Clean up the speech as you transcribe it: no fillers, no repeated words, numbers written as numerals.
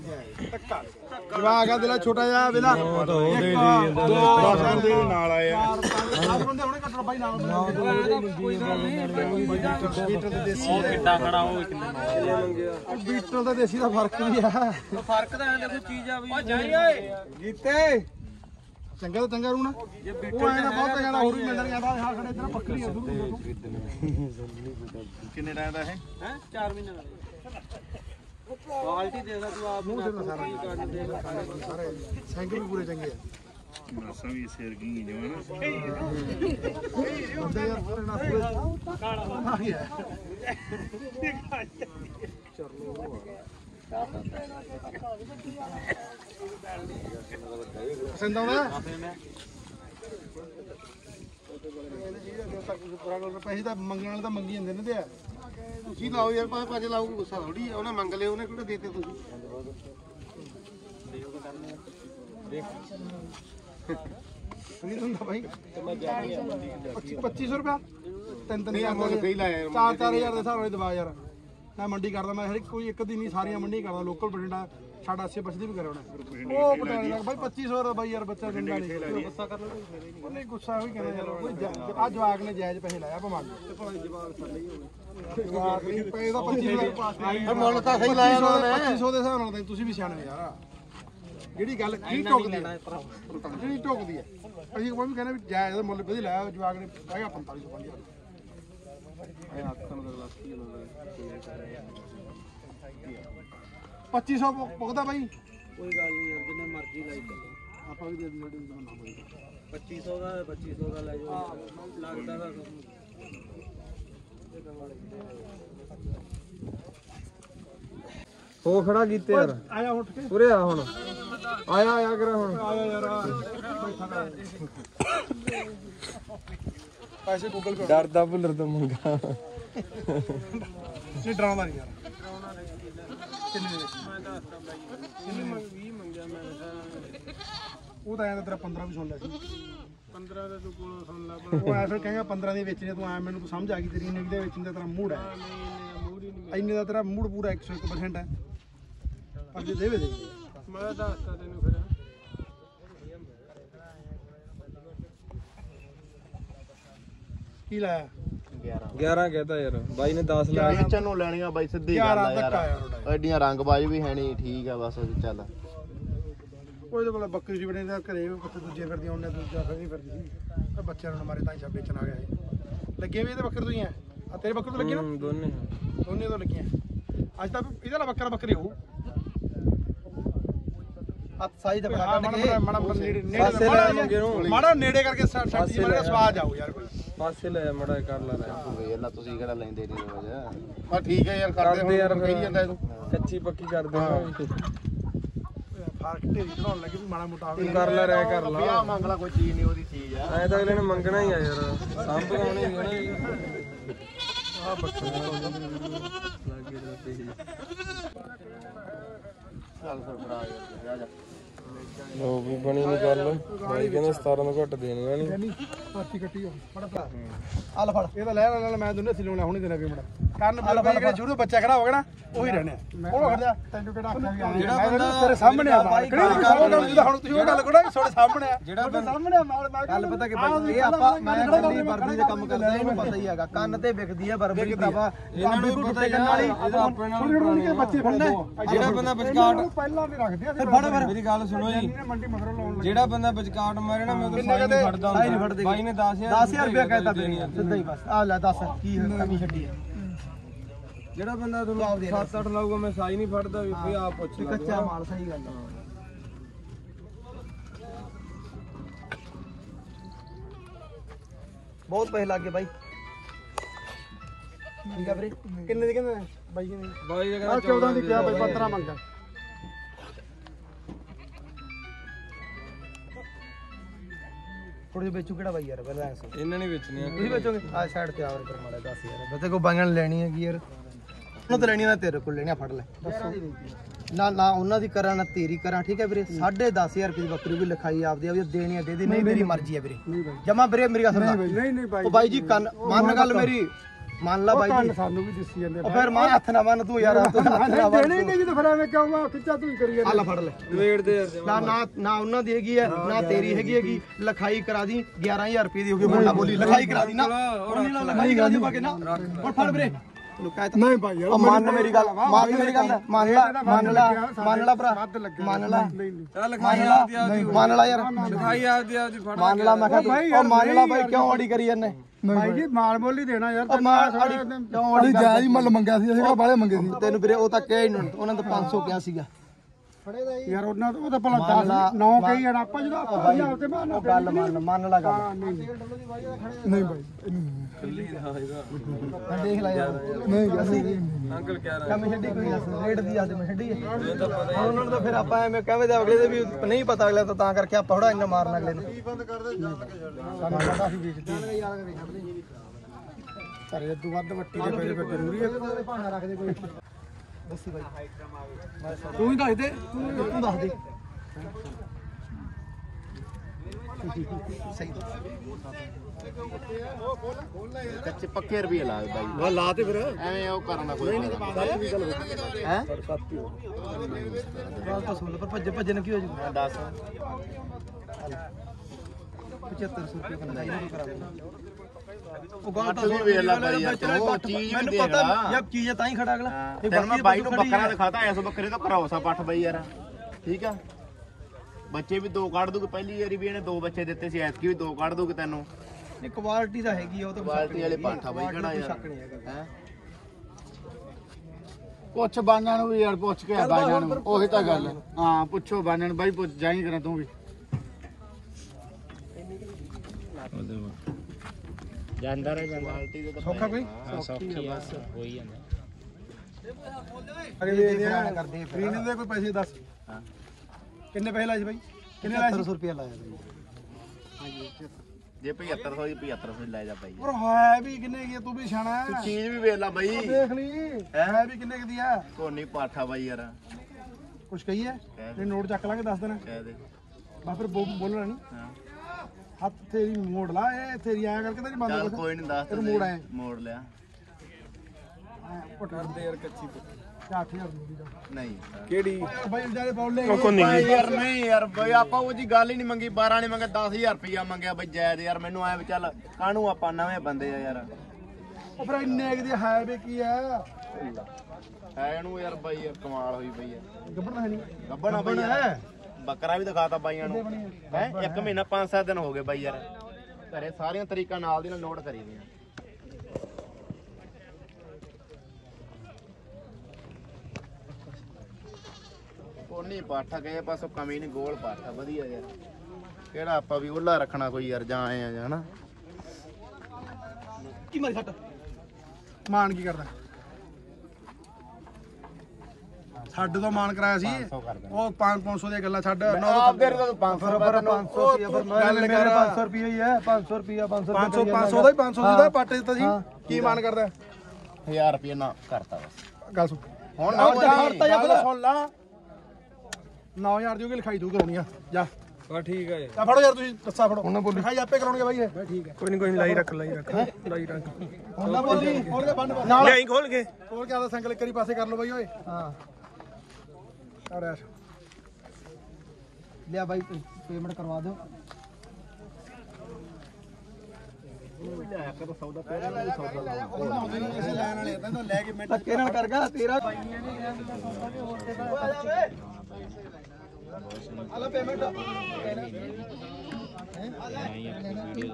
ਜਵਾਕ ਆ ਦਿਲਾ ਛੋਟਾ ਜਿਹਾ ਵੇਲਾ ਨਾਲ ਆਏ ਆ ਬੰਦੇ ਹੁਣੇ ਕੱਟਣ ਬਾਈ ਨਾਲ ਬੀਟਲ ਦੇ ਦੇਸੀ ਉਹ ਕਿੱਡਾ ਖੜਾ ਉਹ ਕਿੰਨੇ ਮੰਗਿਆ ਬੀਟਲ ਦਾ ਦੇਸੀ ਦਾ ਫਰਕ ਵੀ ਆ ਫਰਕ ਤਾਂ ਐਂ ਦੇਖੋ ਚੀਜ਼ ਆ ਵੀ ਓ ਜਾਈ ਓਏ ਗੀਤੇ ਚੰਗਾ ਤਾਂ ਚੰਗਾ ਰੂਣਾ ਉਹ ਐਂ ਨਾ ਬਹੁਤ ਜ਼ਿਆਦਾ ਹੋਰ ਵੀ ਮਿਲ ਜਾਣਗੇ ਆ ਖੜੇ ਇਧਰ ਬੱਕਰੀ ਆ ਕਿੰਨੇ ਟਾਈਮ ਦਾ ਇਹ ਹੈ 4 ਮਹੀਨੇ ਦਾ ਕੁਆਲਿਟੀ ਦੇਖਦਾ ਤੂੰ ਆਪ ਨੂੰ ਸਾਰੇ ਸਿੰਘ ਵੀ ਪੂਰੇ ਚੰਗੇ ਆ ਨਾਸਾਂ ਵੀ ਸਿਰ ਗਈ ਜਵਾਨ ਬੰਦੇ ਯਾਰ ਪੂਰੇ ਨਾ ਪੂਰੇ ਕਾਲਾ ਆ ਗਿਆ ਪਸੰਦ ਆਉਂਦਾ ਪੈਸੇ ਤਾਂ ਮੰਗਣ ਵਾਲੇ ਤਾਂ ਮੰਗੀ ਜਾਂਦੇ ਨੇ ਤੇ ਆ ਤੁਸੀਂ ਲਾਓ ਯਾਰ ਭਾਜ ਲਾਓ ਗੁੱਸਾ ਥੋੜੀ ਆ ਉਹਨੇ ਮੰਗ ਲਏ ਉਹਨੇ ਕਿਹੜਾ ਦੇਤੇ ਤੁਸੀਂ ਨਹੀਂ ਹੁੰਦਾ ਭਾਈ 2500 ਰੁਪਿਆ ਤਿੰਨ ਹਜ਼ਾਰ 4-4 ਹਜ਼ਾਰ ਦੇ ਹਿਸਾਬ ਨਾਲ ਦਵਾ ਯਾਰ ਮੈਂ ਮੰਡੀ ਕਰਦਾ ਮੈਂ ਕੋਈ ਇੱਕ ਦਿਨ ਨਹੀਂ ਸਾਰੀਆਂ ਮੰਡੀ ਕਰਦਾ ਲੋਕਲ ਬਠਿੰਡਾ ਸਾਡਾ 80 ਬਚਦੀ ਵੀ ਕਰਾਉਣਾ ਉਹ ਪਟਿਆਲੇ ਦਾ ਬਾਈ 2500 ਦਾ ਬਾਈ ਯਾਰ ਬੱਚਾ ਦਿੰਦਾ ਨਹੀਂ ਗੁੱਸਾ ਕਰ ਲਓ ਉਹਨੇ ਗੁੱਸਾ ਵੀ ਕਹਿੰਦਾ ਯਾਰ ਆ ਜਵਾਕ ਨੇ ਜਾਇਜ਼ ਪੈਸੇ ਲਾਇਆ ਭਮਾਨ ਤੇ ਭਲਾ ਜਵਾਕ ਸਾਡੇ ਹੀ ਹੋਵੇ ਜਵਾਕ ਨਹੀਂ ਪੈਸੇ ਦਾ 2500 ਪਾਸ ਮੁੱਲ ਤਾਂ ਸਹੀ ਲਾਇਆ ਉਹਨਾਂ ਨੇ 2500 ਦੇ ਹਿਸਾਬ ਨਾਲ ਤੁਸੀਂ ਵੀ ਸਿਆਣੇ ਯਾਰ ਜਿਹੜੀ ਗੱਲ ਕੀ ਟੋਕਦੀ ਹੈ ਜਿਹੜੀ ਟੋਕਦੀ ਹੈ ਅਸੀਂ ਕੋਈ ਵੀ ਕਹਿੰਦੇ ਵੀ ਜਾਇਜ਼ ਦਾ ਮੁੱਲ ਵਧੀਆ ਲਾਇਆ ਜਵਾਕ ਨੇ ਹੈਗਾ 4500 2500 ਪੁੱਗਦਾ ਬਾਈ ਕੋਈ ਗੱਲ ਨਹੀਂ ਯਾਰ ਜਿੰਨੇ ਮਰਜ਼ੀ ਲਾਈ ਚੱਲੋ ਆਪਾਂ ਵੀ ਦੇ ਦਿੰਦੇ ਨਾ ਬੋਲੀ 2500 ਦਾ 2500 ਦਾ ਲੈ ਜਾਓ ਲੱਗਦਾ ਤਾਂ ਹੋ ਖੜਾ ਕੀਤੇ ਯਾਰ ਆਇਆ ਉੱਠ ਕੇ ਉਰੇ ਆ ਹੁਣ ਆਇਆ ਕਰਾ ਹੁਣ ਆਇਆ ਯਾਰ ਪੈਸੇ ਗੂਗਲ ਪੇ ਡਰਦਾ ਭੁੱਲਰ ਤੋਂ ਮੰਗਾ ਨਹੀਂ ਡਰਾਉਂਦਾ ਨਹੀਂ ਯਾਰ ਕਿੰਨੇ ਦੇ ਮੈਂ ਦੱਸਦਾ ਬਾਈ 20 ਮੰਗਿਆ ਮੈਂ ਉਹ ਤਾਂ ਐਂ ਤੇਰਾ 15 ਵੀ ਸੁਣ ਲਿਆ ਸੀ 15 ਦਾ ਤੂੰ ਕੋਲੋਂ ਸੁਣ ਲਾ ਉਹ ਐ ਫਿਰ ਕਹੇਗਾ 15 ਦੇ ਵੇਚਣੇ ਤੂੰ ਐ ਮੈਨੂੰ ਤੂੰ ਸਮਝ ਆ ਗਈ ਤੇਰੀ ਇੰਨੇ ਦੇ ਵੇਚਣ ਦਾ ਤੇਰਾ ਮੂਡ ਹੈ ਇੰਨੇ ਦਾ ਤੇਰਾ ਮੂਡ ਪੂਰਾ 101% ਹੈ ਪਰ ਜੇ ਦੇਵੇ ਦੇ ਮੈਂ ਦੱਸਦਾ ਤੈਨੂੰ ਫਿਰ ਕੀ ਲਾਇਆ 11 ਕਹਤਾ ਯਾਰ ਬਾਈ ਨੇ 10 ਲਾ ਵੇਚਣ ਨੂੰ ਲੈਣੀਆਂ ਬਾਈ ਸਿੱਧੀ ਗੱਲ ਆ ਯਾਰ ਐਡੀਆਂ ਰੰਗਬਾਜ਼ ਵੀ ਹੈ ਨਹੀਂ ਠੀਕ ਆ ਬਸ ਚੱਲ ਉਹਦੇ ਕੋਲ ਬੱਕਰੀ ਜੀ ਬਣੇ ਦਾ ਘਰੇ ਪੱਤੇ ਦੂਜੇ ਫਿਰਦੀ ਉਹਨੇ ਦੂਜਾ ਫਿਰ ਨਹੀਂ ਫਿਰਦੀ ਸੀ ਬੱਚਿਆਂ ਨੂੰ ਮਾਰੇ ਤਾਂ ਹੀ ਵੇਚਣ ਆ ਗਿਆ ਇਹ ਲੱਗੇ ਵੀ ਇਹਦੇ ਬੱਕਰ ਤੋਂ ਹੀ ਆ ਤੇਰੇ ਬੱਕਰ ਤੋਂ ਲੱਗੇ ਨਾ ਦੋਨੇ ਤੋਂ ਲੱਗੀਆਂ ਅੱਜ ਤਾਂ ਇਹਦਾ ਲਾ ਬੱਕਰਾ ਬੱਕਰੀ ਹੋਊ ਹੱਥ ਸਾਈ ਦਾ ਬਣਾ ਕੇ ਮਾੜਾ ਨੇੜੇ ਕਰਕੇ ਛੱਡ ਜੀ ਮਾੜਾ ਸਵਾਦ ਆਊ ਯਾਰ ਕੋਈ ਪਾਸੇ ਲੈ ਮੜਾ ਕਰ ਲਾ ਵੇਖ ਲਾ ਤੁਸੀਂ ਕਿਹੜਾ ਲੈਂਦੇ ਨਹੀਂ ਰੋਜ਼ ਪਰ ਠੀਕ ਹੈ ਯਾਰ ਕਰਦੇ ਯਾਰ ਹੁਣ ਕਹੀ ਜਾਂਦਾ ਇਹਨੂੰ ਕੱਚੀ ਪੱਕੀ ਕਰਦੇ ਫਰਕ ਢੇਰੀ ਚੜਾਉਣ ਲੱਗੇ ਵੀ ਮਾੜਾ ਮੋਟਾ ਤੂੰ ਕਰ ਲੈ ਰਹਿ ਕਰ ਲਾ ਵਿਆਹ ਮੰਗ ਲਾ ਕੋਈ ਚੀਜ਼ ਨਹੀਂ ਉਹਦੀ ਚੀਜ਼ ਆ ਐ ਤਾਂ ਅਗਲੇ ਨੇ ਮੰਗਣਾ ਹੀ ਆ ਯਾਰ ਸੰਭ ਗਾਉਣੀ ਹੀ ਆ ਬੱਕਰੀ ਚੱਲ ਫਿਰ ਭਰਾ ਯਾਰ ਜਾ ਲੋ ਵੀ ਬਣੀ ਨਹੀਂ ਗੱਲ ਬਾਈ ਕਹਿੰਦੇ 17 ਤੋਂ ਘੱਟ ਦੇਣਗਾ ਨਹੀਂ ਪਾਤੀ ਕੱਟੀ ਫੜ ਫੜ ਆ ਲੈ ਫੜ ਇਹ ਤਾਂ ਲੈ ਮੈਂ ਦੋਨੇ ਸੀ ਲਾਉਣਾ ਹੁਣੇ ਦੇਣਾ ਵੀ ਮੁੰਡਾ ਕੰਨ ਬਲ ਬਈ ਜਿਹੜੇ ਸ਼ੁਰੂ ਬੱਚਾ ਖੜਾ ਹੋ ਗਿਆ ਨਾ ਉਹੀ ਰਹਿਣਾ ਉਹ ਖੜ ਜਾ ਤੈਨੂੰ ਕਿਹੜਾ ਆਖਿਆ ਵੀ ਜਿਹੜਾ ਬੰਦਾ ਤੇਰੇ ਸਾਹਮਣੇ ਆ ਬਾਈ ਹੁਣ ਤੁਸੀਂ ਉਹ ਗੱਲ ਕਰੋ ਤੁਹਾਡੇ ਸਾਹਮਣੇ ਆ ਜਿਹੜਾ ਸਾਹਮਣੇ ਆ ਮਾਲ ਗੱਲ ਪਤਾ ਕਿ ਬਾਈ ਇਹ ਆਪਾਂ ਮੈਂ ਗੱਡੀ ਵਰਦੀ ਦੇ ਕੰਮ ਕਰਦਾ ਇਹਨੂੰ ਪਤਾ ਹੀ ਹੈਗਾ ਕੰਨ ਤੇ ਵਿਕਦੀ ਆ ਬਰਬਰੀ ਭਰਾਵਾ ਇਹਨਾਂ ਨੂੰ ਪਤਾ ਹੀ ਵਾਲੀ ਆਪਣੇ ਨਾਲ ਬੱਚੇ ਫੜਦੇ ਜਿਹੜਾ ਬੰਦਾ ਵਿਚਕਾਟ ਪਹਿਲਾਂ ਵੀ ਰੱਖਦੇ ਆ ਫਿਰ ਮੇਰੀ ਗੱਲ ਸੁਣੋ ਜੀ ਮੰਡੀ ਮਗਰੋਂ ਲਾਉਣ ਜਿਹੜਾ ਬੰਦਾ ਵਿਚਕਾਟ ਮਾਰੇ ਨਾ ਮੈਂ ਉਹਦਾ ਸਾਈ ਨਹੀਂ ਫੜਦਾ ਹੁੰਦਾ ਬਾਈ ਨੇ 10000 ਰੁਪਏ ਕਹਿਤਾ ਸਿੱਧਾ ਹੀ ਬਸ ਆ ਲੈ ਦੱਸ ਕੀ ਕਮੀ ਛੱਡੀ ਹੈ ਜਿਹੜਾ ਬੰਦਾ ਤੁਹਾਨੂੰ 7-8 ਲਾਊਗਾ ਮੈਂ ਸਾਈ ਨਹੀਂ ਫੜਦਾ ਵੀ ਆਪ ਪੁੱਛ ਲੈ ਕੱਚਾ ਮਾਲ ਸਹੀ ਗੱਲ ਹੈ ਬਹੁਤ ਪੈਸੇ ਲੱਗ ਗਏ ਬਾਈ ਠੀਕ ਆ ਵੀਰੇ ਕਿੰਨੇ ਦੀ ਕਹਿੰਦੇ ਬਾਈ ਕਿੰਨੇ ਬਾਈ ਆ 14 ਦੀ ਕਿਹਾ ਬਾਈ 15 ਮੰਗਦਾ ਥੋੜੀ ਵੇਚੂ ਕਿਹੜਾ ਬਾਈ ਯਾਰ ਪਹਿਲਾਂ ਐਸੋ ਇਹਨਾਂ ਨੇ ਵੇਚਣੀ ਆ ਤੁਸੀਂ ਵੇਚੋਗੇ ਆ ਸਾਈਡ ਤੇ ਆਵਰ ਕਰ ਮਾੜਾ 10000 ਬਤੇ ਕੋ ਬਾਈਆਂ ਲੈਣੀ ਹੈਗੀ ਯਾਰ ਉਹਨਾਂ ਤੋਂ ਲੈਣੀ ਨਾ ਤੇਰੇ ਕੋਲ ਲੈਣੀ ਫੜ ਲੈ ਨਾ ਨਾ ਉਹਨਾਂ ਦੀ ਕਰਾਂ ਨਾ ਤੇਰੀ ਕਰਾਂ ਠੀਕ ਹੈ ਵੀਰੇ 10500 ਰੁਪਏ ਦੀ ਬੱਕਰੀ ਵੀ ਲਿਖਾਈ ਆਪਦੀ ਆ ਵੀ ਦੇਣੀ ਆ ਦੇ ਦੇ ਨਹੀਂ ਮੇਰੀ ਮਰਜ਼ੀ ਹੈ ਵੀਰੇ ਜਮਾ ਵੀਰੇ ਮੇਰੀ ਗੱਲ ਸੁਣ ਨਹੀਂ ਬਾਈ ਉਹ ਬਾਈ ਜੀ ਕੰਨ ਮੰਨ ਗੱਲ ਮੇਰੀ ਮੰਨ ਲਾ ਬਾਈ ਜੀ ਸਾਨੂੰ ਵੀ ਦਿੱਸੀ ਜਾਂਦੇ ਉਹ ਫਿਰ ਮਾਂ ਹੱਥ ਨਾ ਬੰਨ ਤੂੰ ਯਾਰ ਤੂੰ ਹੱਥ ਨਾ ਬੰਨ ਦੇਣੀ ਨਹੀਂ ਜਦੋਂ ਫਿਰ ਐਵੇਂ ਕਹੂੰਗਾ ਖਿੱਚਾ ਤੂੰ ਹੀ ਕਰੀ ਆ ਲੈ ਫੜ ਲੈ ਵੇਟ ਦੇ ਯਾਰ ਨਾ ਉਹਨਾਂ ਦੀ ਹੈਗੀ ਹੈ ਨਾ ਤੇਰੀ ਹੈਗੀ ਲਿਖਾਈ ਕਰਾ ਦੀ 11000 ਰੁਪਏ ਦੀ ਹੋ ਗਈ ਮੁੰਡਾ ਬੋਲੀ ਲਿਖਾਈ ਕਰਾ ਦੀ ਨਾ ਉਹਨੇ ਨਾਲ ਲਿਖਾਈ ਕਰਾ ਦੀ ਬਾਕੀ ਨਾ ਹੁਣ ਫੜ ਵੀਰੇ ਨਹੀਂ ਭਾਈ ਯਾਰ ਮੰਨ ਮੇਰੀ ਗੱਲ ਮੰਨ ਮੇਰੀ ਗੱਲ ਮੰਨ ਲਾ ਭਰਾ ਮੰਨ ਲਾ ਚੱਲ ਖਾਈ ਆਪਦੀ ਆਪਦੀ ਮੰਨ ਲਾ ਯਾਰ ਖਾਈ ਆਪਦੀ ਆਪਦੀ ਫੜ ਮੰਨ ਲਾ ਮੈਂ ਕਿਹਾ ਉਹ ਮੰਨ ਲਾ ਬਾਈ ਕਿਉਂ ਅੜੀ ਕਰੀ ਜਾਂਦੇ ਭਾਈ ਜੀ ਮਾਲ ਮੁੱਲ ਹੀ ਦੇਣਾ ਯਾਰ ਕਿਉਂ ਅੜੀ ਜਾਇਜ਼ ਮੁੱਲ ਮੰਗਿਆ ਸੀ ਅਸੀਂ ਬਾਲੇ ਮੰਗੇ ਸੀ ਤੈਨੂੰ ਵੀਰੇ ਉਹ ਤਾਂ ਕਿਹਾ ਹੀ ਨਹੀਂ ਉਹਨਾਂ ਤਾਂ 500 ਕਿਹਾ ਸੀਗਾ ਯਾਰ ਉਹਨਾਂ ਉਹ ਤਾਂ ਭਲਾ 10 9 ਕਹੀ ਜਾਣਾ ਆਪਾਂ ਜਦੋਂ ਆਪਾਂ ਪੰਜਾਬ ਤੇ ਮਾਨ ਗੱਲ ਮੰਨ ਲਾ ਗੱਲ ਨਹੀਂ ਭਾਈ ਦੇਖ ਲੈ ਯਾਰ ਨਹੀਂ ਅੰਕਲ ਕਹਿ ਰਿਹਾ ਕੰਮ ਛੱਡੀ ਕੋਈ ਰੇਟ ਦੀ ਆਦੇ ਮੈਂ ਛੱਡੀ ਉਹਨਾਂ ਨੂੰ ਤਾਂ ਫਿਰ ਆਪਾਂ ਐਵੇਂ ਕਹਵੇ ਤੇ ਅਗਲੇ ਦੇ ਵੀ ਨਹੀਂ ਪਤਾ ਅਗਲੇ ਤਾਂ ਕਰਕੇ ਆਪਾਂ ਥੋੜਾ ਇੰਨਾ ਮਾਰਨ ਅਗਲੇ ਨੂੰ ਬੰਦ ਕਰ ਦੇ ਸਾਨੂੰ ਪਤਾ ਸੀ ਵੇਚਦੇ ਘਰੇ ਤੋਂ ਵੱਧ ਵੱਟੀ ਦੇ ਪੈਸੇ ਫਿਰ ਜ਼ਰੂਰੀ ਹੈ ਭਾਣਾ ਰੱਖ ਦੇ ਕੋਈ ਦੱਸੀ ਬਾਈ ਤੂੰ ਹੀ ਦੱਸ ਦੇ ਤੂੰ ਦੱਸ ਦੇ ਸਹੀ ਕੱਚੇ ਪੱਕੇ ਰੁਪਏ ਲਾ ਬਾਈ ਵਾ ਲਾ ਤੇ ਫਿਰ ਐਵੇਂ ਉਹ ਕਰਨ ਦਾ ਕੋਈ ਫਾਇਦਾ ਨਹੀਂ ਹੈ ਗੱਲ ਤਾਂ ਸੁਣ ਲੈ ਪਰ ਭੱਜੇ ਨੂੰ ਕੀ ਹੋ ਜੂ ਮੈਂ ਦੱਸ 7500 ਰੁਪਏ ਬੰਦਾ ਇਹਨੂੰ ਕਰਾ ਦੇ ਉਹ ਗੱਲ ਤੂੰ ਵੀ ਵੇਖ ਲੈ ਬਾਈ ਯਾਰ ਤੂੰ ਚੀਜ਼ ਵੀ ਮੈਨੂੰ ਦੇਖ ਪਤਾ ਲਾ ਯਾਰ ਚੀਜ਼ ਤਾਂ ਹੀ ਖੜਾ ਅਗਲਾ ਤੈਨੂੰ ਮੈਂ ਬਾਈ ਨੂੰ ਬੱਕਰਾ ਦਿਖਾਤਾ ਐਸ ਬੱਕਰੇ ਤੋਂ ਭਰੋਸਾ ਪੱਠ ਬਈ ਯਾਰ ਠੀਕ ਆ ਬੱਚੇ ਵੀ ਦੋ ਕੱਢ ਦੂਗੇ ਪਹਿਲੀ ਵਾਰੀ ਵੀ ਇਹਨੇ ਦੋ ਬੱਚੇ ਦਿੱਤੇ ਸੀ ਐਤਕੀ ਵੀ ਦੋ ਕੱਢ ਦੂਗੇ ਤੈਨੂੰ ਇਹ ਕੁਆਲਿਟੀ ਤਾਂ ਹੈਗੀ ਆ ਉਹ ਤਾਂ ਕੁਆਲਿਟੀ ਵਾਲੇ ਪਾਠਾ ਬਾਈ ਕਿਹੜਾ ਯਾਰ ਸ਼ੱਕ ਨਹੀਂ ਹੈਗਾ ਹੈ ਪੁੱਛ ਬਾਨਾਂ ਨੂੰ ਵੀ ਯਾਰ ਪੁੱਛ ਕੇ ਆ ਬਾਨਾਂ ਨੂੰ ਉਹੀ ਤਾਂ ਗੱਲ ਹਾਂ ਪੁੱਛੋ ਬਾਨਾਂ ਨੂੰ ਬਾਈ ਪੁੱਛ ਜਾਈ ਕਰਾਂ ਤੂੰ ਵੀ ਜਾਂਦਾ ਰਹਿ ਜਾਂਦਾ ਕੁਆਲਿਟੀ ਦੇ ਤਾਂ ਸੌਖਾ ਕੋਈ ਸੌਖੀ ਆ ਬਸ ਹੋਈ ਜਾਂਦਾ ਅਗੇ ਦੇ ਦੇ ਕਰਦੇ ਫ੍ਰੀ ਨਹੀਂ ਦੇ ਕੋਈ ਪੈਸੇ ਦੱਸ ਹਾਂ ਕਿੰਨੇ ਪੈਸੇ ਲਾਏ ਸੀ ਬਾਈ ਕਿੰਨੇ ਲਾਏ ਸੀ 700 ਰੁਪਏ ਲਾਇਆ ਜੇ 7500 ਦੀ 7500 ਲੈ ਜਾ ਬਾਈ ਪਰ ਹੈ ਵੀ ਕਿੰਨੇ ਕੀ ਤੂੰ ਵੀ ਸਿਆਣਾ ਹੈ ਚੀਜ਼ ਵੀ ਵੇਖ ਲੈ ਬਾਈ ਦੇਖ ਲਈ ਹੈ ਵੀ ਕਿੰਨੇ ਦੀ ਹੈ ਕੋਨੀ ਪਾਠਾ ਬਾਈ ਯਾਰ ਕੁਛ ਕਹੀ ਹੈ ਤੇ ਨੋਟ ਚੱਕ ਲਾਂਗੇ ਦੱਸ ਦੇਣਾ ਕਹਿ ਦੇ ਬਾ ਫਿਰ ਬੋਲਣਾ ਨਹੀਂ ਹਾਂ ਹੱਥ ਤੇਰੀ ਮੋੜ ਲਾ ਇਹ ਤੇਰੀ ਆਇਆ ਕਰਕੇ ਤਾਂ ਨਹੀਂ ਚੱਲ ਬੰਦ ਕੋਈ ਨਹੀਂ ਦੱਸ ਤੈਨੂੰ ਮੋੜ ਆਇਆ ਮੋੜ ਲਿਆ ਕਰਦੇ ਯਾਰ ਕੱਚੀ 8000 ਦੀ ਦਾ ਨਹੀਂ ਕਿਹੜੀ ਬਾਈ ਵਿਚਾਰੇ ਬੋਲੇ ਬਾਈ ਯਾਰ ਨਹੀਂ ਯਾਰ ਬਈ ਆਪਾਂ ਉਹ ਜੀ ਗੱਲ ਹੀ ਨਹੀਂ ਮੰਗੀ 12 ਨੇ ਮੰਗੇ 10000 ਰੁਪਇਆ ਮੰਗਿਆ ਬਈ ਜਾਇਜ਼ ਯਾਰ ਮੈਨੂੰ ਐ ਵੀ ਚੱਲ ਕਾਹਨੂੰ ਆਪਾਂ ਨਵੇਂ ਬੰਦੇ ਆ ਯਾਰ ਉਹ ਫਿਰ ਇੰਨੇ ਦੀ ਹੈ ਵੀ ਕੀ ਹੈ ਹੈ ਇਹਨੂੰ ਯਾਰ ਬਾਈ ਯਾਰ ਕਮਾਲ ਹੋਈ ਪਈ ਆ ਗੱਬੜ ਹੈ ਨਹੀਂ ਗੱਬਣਾ ਬਈ ਯਾਰ ਬੱਕਰਾ ਵੀ ਦਿਖਾਤਾ ਬਾਈਆਂ ਨੂੰ ਹੈ 1 ਮਹੀਨਾ 5-7 ਦਿਨ ਹੋ ਗਏ ਬਾਈ ਯਾਰ ਘਰੇ ਸਾਰੀਆਂ ਤਰੀਕਾਂ ਨਾਲ ਦੀ ਨਾਲ ਨੋਟ ਕਰੀ ਦੀਆਂ ਕੋਨੀ ਪਾਠਾ ਗਏ ਪਾਸੋਂ ਕਮੀ ਨਹੀਂ ਗੋਲ ਪਾਠਾ ਵਧੀਆ ਯਾਰ ਕਿਹੜਾ ਆਪਾਂ ਵੀ ਉਹਲਾ ਰੱਖਣਾ ਕੋਈ ਯਾਰ ਜਾਂ ਆਏ ਆ ਹਨਾ ਕੀ ਮਾਰੀ ਸੱਟ ਮਾਨ ਕੀ ਕਰਦਾ ਸਾਡੇ ਤੋਂ ਮਾਨ ਕਰਾਇਆ ਸੀ ਉਹ 500 ਦੀਆਂ ਗੱਲਾਂ ਛੱਡ ਆਪ ਦੇ ਤੋਂ 500 ਪਰ 500 ਰੁਪਏ ਪਰ ਮੈਂ ਮੇਰੇ 500 ਰੁਪਏ ਹੀ ਹੈ 500 ਰੁਪਏ 500 500 ਦਾ ਹੀ 500 ਦਾ ਪਾਟੇ ਦਿੱਤਾ ਸੀ ਕੀ ਮਾਨ ਕਰਦਾ 1000 ਰੁਪਏ ਨਾ ਕਰਤਾ ਬਸ ਗੱਲ ਸੁਣ ਹੁਣ ਗੱਲ ਸੁਣ ਲਾ 9000 ਦੀ ਉਹ ਲਿਖਾਈ ਤੂੰ ਕਰਾਉਣੀ ਆ ਜਾ ਬਾ ਠੀਕ ਹੈ ਆ ਫੜੋ ਯਾਰ ਤੁਸੀਂ ਦੱਸਾ ਫੜੋ ਉਹਨਾਂ ਬੋਲੀ ਲਿਖਾਈ ਆਪੇ ਕਰਾਉਣਗੇ ਬਾਈ ਇਹ ਠੀਕ ਹੈ ਕੋਈ ਨਹੀਂ ਲਾਈ ਰੱਖ ਲਾਈ ਰੱਖ ਹੁਣ ਨਾ ਬੋਲੀ ਹੋਰ ਕੇ ਬੰਦ ਨਾਲ ਲਿਆਈ ਖੋਲ ਕੇ ਹੋਰ ਕੇ ਆਦਾ ਸੰਗਲ ਇੱਕ ਵਾਰੀ ਪਾਸੇ ਕਰ ਲਓ ਬਾਈ ਓਏ ਹਾਂ ਆ ਰਿਹਾ ਲਿਆ ਬਾਈ ਪੇਮੈਂਟ ਕਰਵਾ ਦਿਓ ਅਸੀਂ ਲੈਣ ਵਾਲੇ ਤਾਂ ਲੈ ਕੇ ਧੱਕੇ ਨਾਲ ਕਰ ਗਿਆ ਤੇਰਾ ਆਲਾ ਪੇਮੈਂਟ